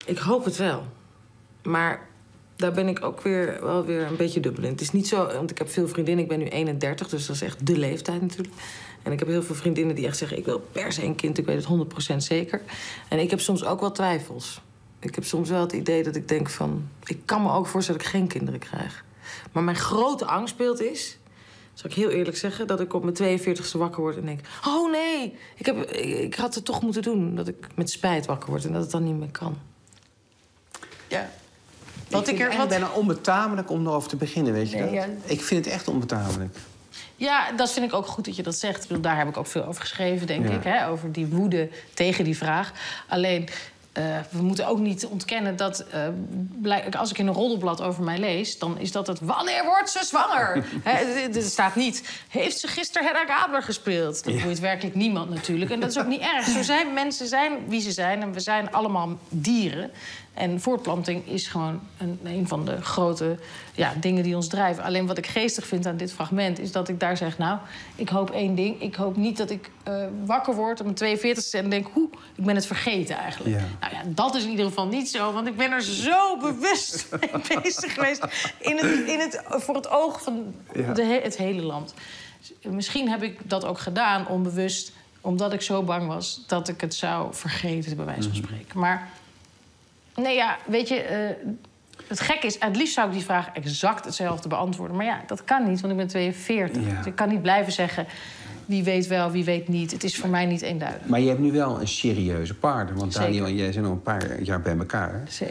Ik hoop het wel. Maar daar ben ik ook wel weer een beetje dubbel in. Het is niet zo, want ik heb veel vriendinnen. Ik ben nu 31, dus dat is echt de leeftijd natuurlijk. En ik heb heel veel vriendinnen die echt zeggen... ik wil per se een kind, ik weet het 100% zeker. En ik heb soms ook wel twijfels. Ik heb soms wel het idee dat ik denk van... ik kan me ook voorstellen dat ik geen kinderen krijg. Maar mijn grote angstbeeld is... zal ik heel eerlijk zeggen, dat ik op mijn 42e wakker word en denk... oh nee, ik had het toch moeten doen. Dat ik met spijt wakker word en dat het dan niet meer kan. Ja. Ik ben onbetamelijk om erover te beginnen, weet je dat? Ja. Ik vind het echt onbetamelijk. Ja, dat vind ik ook goed dat je dat zegt. Ik bedoel, daar heb ik ook veel over geschreven, denk ik. Hè? Over die woede tegen die vraag. Alleen, we moeten ook niet ontkennen dat... als ik in een roddelblad over mij lees... dan is dat het... wanneer wordt ze zwanger? Er staat niet... heeft ze gisteren Hedda Gabler gespeeld? Dat boeit werkelijk niemand natuurlijk. En dat is ook niet erg. Zo zijn mensen zijn wie ze zijn. En we zijn allemaal dieren. En voortplanting is gewoon een van de grote dingen die ons drijven. Alleen wat ik geestig vind aan dit fragment... is dat ik daar zeg, nou, ik hoop één ding. Ik hoop niet dat ik wakker word op mijn 42e en denk... ik ben het vergeten eigenlijk. Ja. Nou ja, dat is in ieder geval niet zo. Want ik ben er zo bewust mee bezig geweest... voor het oog van het hele land. Misschien heb ik dat ook gedaan onbewust... omdat ik zo bang was dat ik het zou vergeten, bij wijze van spreken. Maar... nee, ja, weet je, het gekke is... het liefst zou ik die vraag exact hetzelfde beantwoorden. Maar ja, dat kan niet, want ik ben 42. Ja. Dus ik kan niet blijven zeggen... wie weet wel, wie weet niet. Het is voor mij niet eenduidig. Maar je hebt nu wel een serieuze partner. Want Daniel en jij zijn al een paar jaar bij elkaar. Zeker.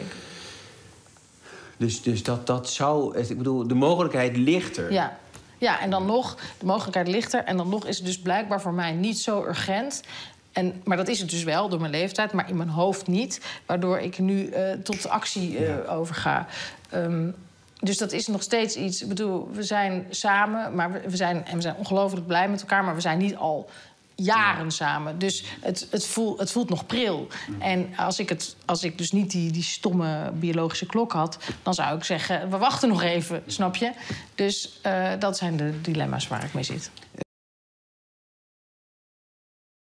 Dus dat zou... ik bedoel, de mogelijkheid ligt er. Ja, en dan nog... de mogelijkheid ligt er. En dan nog is het dus blijkbaar voor mij niet zo urgent... maar dat is het dus wel, door mijn leeftijd, maar in mijn hoofd niet. Waardoor ik nu tot actie overga. Dus dat is nog steeds iets... ik bedoel, we zijn samen, maar we zijn ongelooflijk blij met elkaar... maar we zijn niet al jaren samen. Dus het voelt nog pril. En als ik dus niet die stomme biologische klok had... dan zou ik zeggen, we wachten nog even, snap je? Dus dat zijn de dilemma's waar ik mee zit.